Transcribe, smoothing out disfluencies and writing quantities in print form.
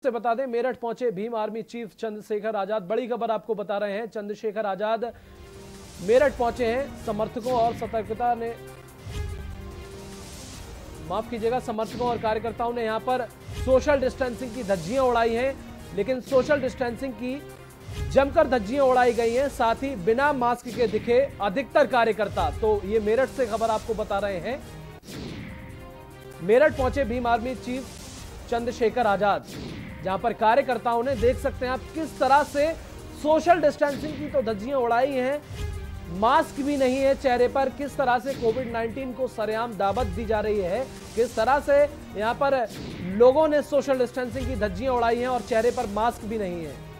से बता दें, मेरठ पहुंचे भीम आर्मी चीफ चंद्रशेखर आजाद। बड़ी खबर आपको बता रहे हैं, चंद्रशेखर आजाद मेरठ पहुंचे हैं। समर्थकों और सतर्कता ने, माफ कीजिएगा, समर्थकों और कार्यकर्ताओं ने यहां पर सोशल डिस्टेंसिंग की धज्जियां उड़ाई हैं, लेकिन सोशल डिस्टेंसिंग की जमकर धज्जियां उड़ाई गई हैं। साथ ही बिना मास्क के दिखे अधिकतर कार्यकर्ता। तो ये मेरठ से खबर आपको बता रहे हैं। मेरठ पहुंचे भीम आर्मी चीफ चंद्रशेखर आजाद, जहां पर कार्यकर्ताओं ने, देख सकते हैं आप, किस तरह से सोशल डिस्टेंसिंग की तो धज्जियां उड़ाई हैं, मास्क भी नहीं है चेहरे पर। किस तरह से कोविड-19 को सरेआम दावत दी जा रही है, किस तरह से यहां पर लोगों ने सोशल डिस्टेंसिंग की धज्जियां उड़ाई हैं और चेहरे पर मास्क भी नहीं है।